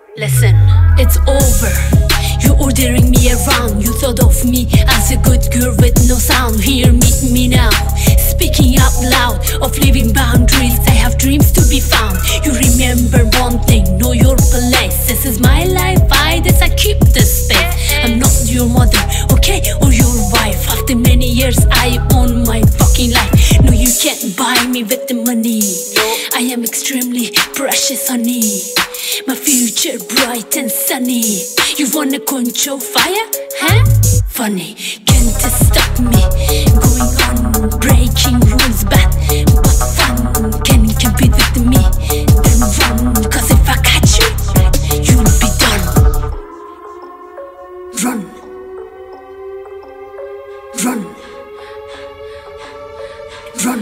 Listen, it's over. You're ordering me around. You thought of me as a good girl with no sound. Here, meet me now, speaking out loud of living boundaries. I have dreams to be found. You remember one thing, know your place. This is my life, I keep the space. I'm not your mother, okay, or your wife. After many years, I own my fucking life. No, you can't buy me with the money. I am extremely precious, honey. My future bright and sunny. You wanna control fire? Huh? Funny, can't stop me. Going on, breaking rules, but fun. Can you compete with me? Then run, cause if I catch you, you'll be done. Run. Run. Run.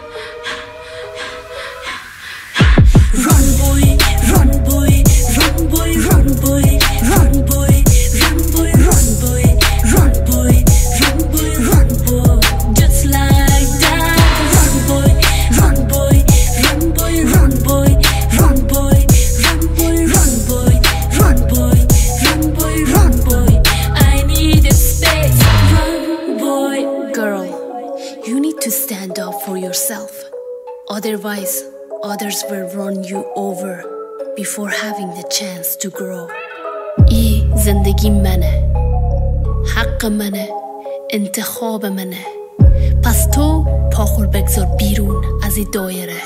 Run boy, run boy, run boy, run boy, run boy, run boy, run boy, run boy, run boy, run boy, just like that. Run boy, run boy, run boy, run boy, run boy, run boy, run boy, run boy, run boy, run boy. I need a space. Run boy. Girl, you need to stand up for yourself. Otherwise, others will run you over before having the chance to grow. زندگی منه، حق منه، انتخاب منه. پس تو پاخور بگذار بیرون از این دایره.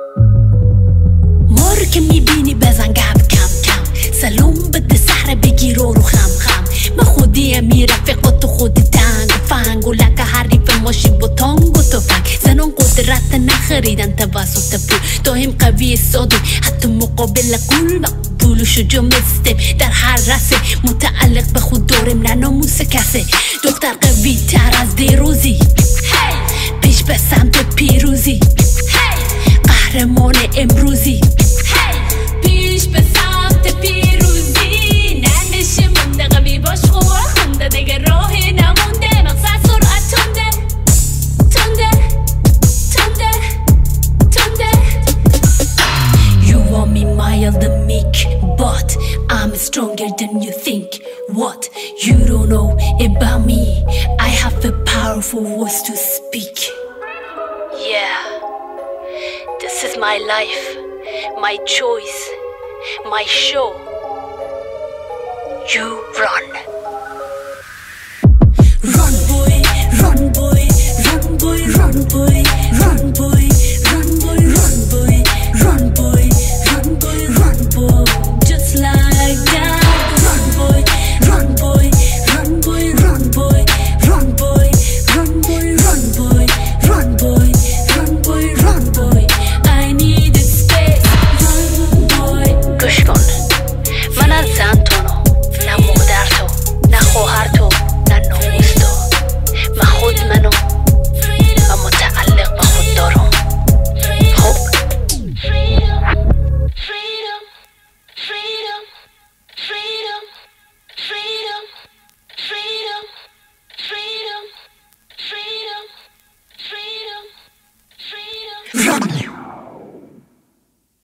ما رو که میبینی بزن گپ کم کم. سلام بده سحر بگیر رو خم خم. من خودیم میرفقات تو خودی تنگ فنگ و لکه حریف ماشی با تانگ و تفنگ. زنان قدرت نخریدن توسط پول. دایم قوی ساده حتی مقابل قول مقبول و شجاع مستم در هر رسه. متعلق به خود دارم نه ناموس کسه. دختر قوی تر از دیروزی پیش به سمت پیروزی. قهرمان امروزی پیش به سمت پیروزی. نمیشه مونده قوی باش خواه خونده دیگه راهی نمونده. مقصد سرعت تنده تنده تنده تنده. You want me mild and meek, but I'm stronger than you think. What you don't know about me, I have a powerful voice to speak. Yeah, this is my life, my choice, my show. You run. Run boy, run boy, run boy, run boy, run boy.